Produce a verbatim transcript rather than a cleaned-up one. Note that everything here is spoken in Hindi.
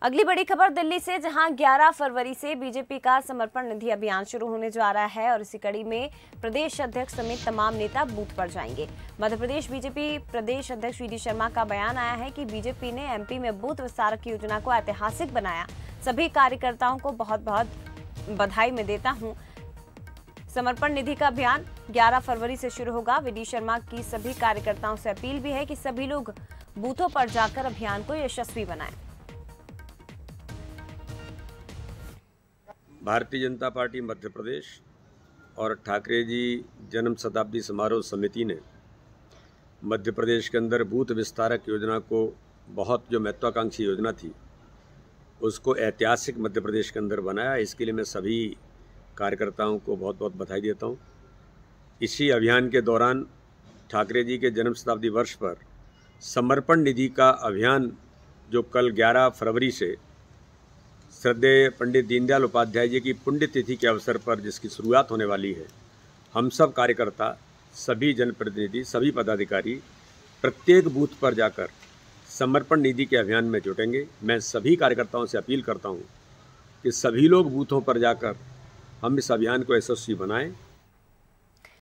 अगली बड़ी खबर दिल्ली से, जहां ग्यारह फरवरी से बीजेपी का समर्पण निधि अभियान शुरू होने जा रहा है और इसी कड़ी में प्रदेश अध्यक्ष समेत तमाम नेता बूथ पर जाएंगे। मध्य प्रदेश बीजेपी प्रदेश अध्यक्ष वी डी शर्मा का बयान आया है कि बीजेपी ने एमपी में बूथ विस्तारक योजना को ऐतिहासिक बनाया। सभी कार्यकर्ताओं को बहुत बहुत बधाई मैं देता हूं। समर्पण निधि का अभियान ग्यारह फरवरी से शुरू होगा। वी डी शर्मा की सभी कार्यकर्ताओं से अपील भी है कि सभी लोग बूथों पर जाकर अभियान को यशस्वी बनाएं। भारतीय जनता पार्टी मध्य प्रदेश और ठाकरे जी जन्म शताब्दी समारोह समिति ने मध्य प्रदेश के अंदर बूथ विस्तारक योजना को, बहुत जो महत्वाकांक्षी योजना थी, उसको ऐतिहासिक मध्य प्रदेश के अंदर बनाया। इसके लिए मैं सभी कार्यकर्ताओं को बहुत बहुत बधाई देता हूं। इसी अभियान के दौरान ठाकरे जी के जन्म शताब्दी वर्ष पर समर्पण निधि का अभियान, जो कल ग्यारह फरवरी से श्रद्धेय पंडित दीनदयाल उपाध्याय जी की पुण्यतिथि के अवसर पर जिसकी शुरुआत होने वाली है, हम सब कार्यकर्ता, सभी जनप्रतिनिधि, सभी पदाधिकारी प्रत्येक बूथ पर जाकर समर्पण निधि के अभियान में जुटेंगे। मैं सभी कार्यकर्ताओं से अपील करता हूं कि सभी लोग बूथों पर जाकर हम इस अभियान को यशस्वी बनाएं।